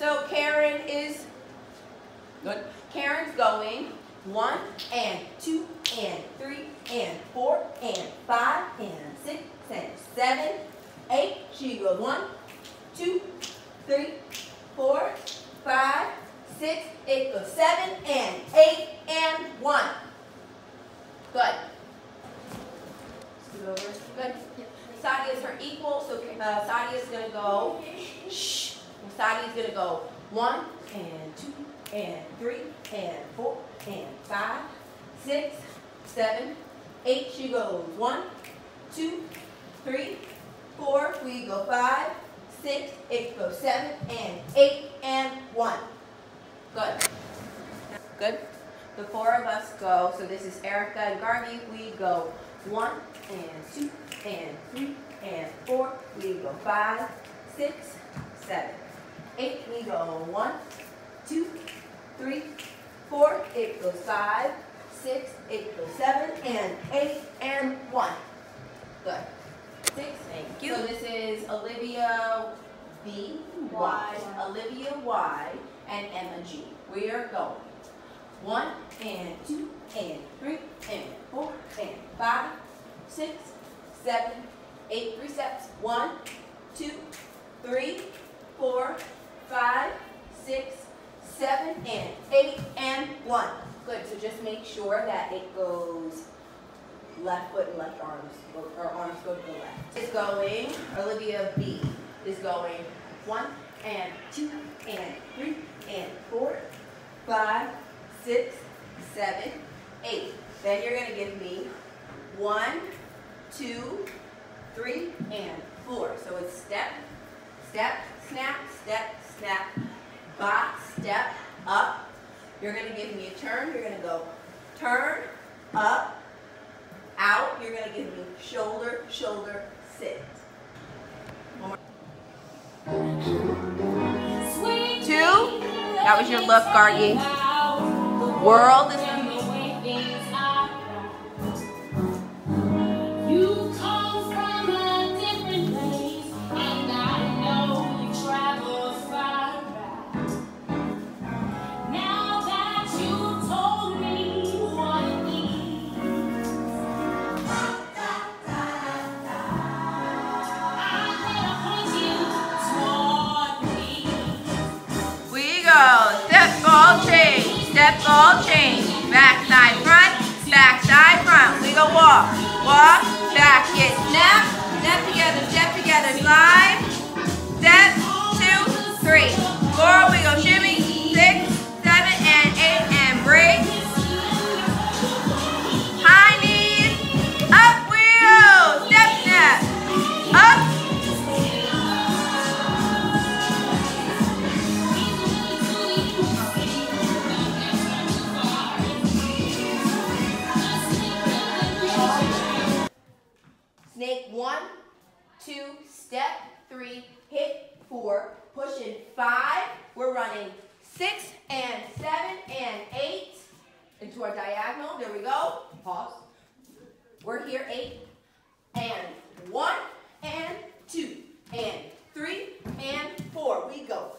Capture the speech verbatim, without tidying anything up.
So Karen is, good. Karen's going one and two and three and four and five and six and seven, eight. She goes one, two, three, four, five, six. It goes seven and eight and one. Good. Scoot over. Good. Sadia is her equal, so uh, Sadia is going to go. Shh. Sadia is going to go one and two and three and four and five, six, seven, eight. She goes one, two, three, four. We go five, six. It goes seven and eight and one. Good. Good. The four of us go. So this is Erica and Garvey. We go one and two and three and four. We go five, six, seven, eight. We go one, two, three, four. It goes five, six. It goes seven and eight and one. Good. Six. Thank you. So this is Olivia B, Y, Olivia Y, and Emma G. We are going one and two and three and four and five, six, seven, eight. Three steps. One, two, three, four, five, six, seven, and eight and one. Good. So just make sure that it goes left foot and left arms. Or arms go to the left. It's going. Olivia B is going one and two and three and four, five, six, seven, eight. Then you're going to give me one, two, three, and four. So it's step, step, snap, step, snap, box, step, up. You're going to give me a turn. You're going to go turn, up, out. You're going to give me shoulder, shoulder, sit. One more. Two. That was your look, Gargi. World is you come from a different place, and I know you travel far. Now that you told me what it means, I better point you toward me. We go. Step, ball, change. Step, ball, change. Back, side, front. Back, side, front. We go walk. Walk. Back, get snap. Step together, step together. Slide. Step, two, three, four. We go shimmy. Six, seven, and eight. And break. High knees. Up we go. Step, snap. Up. Snake one, two, step three, hit four, push in five. We're running six and seven and eight into our diagonal. There we go. Pause. We're here eight and one and two and three and four. We go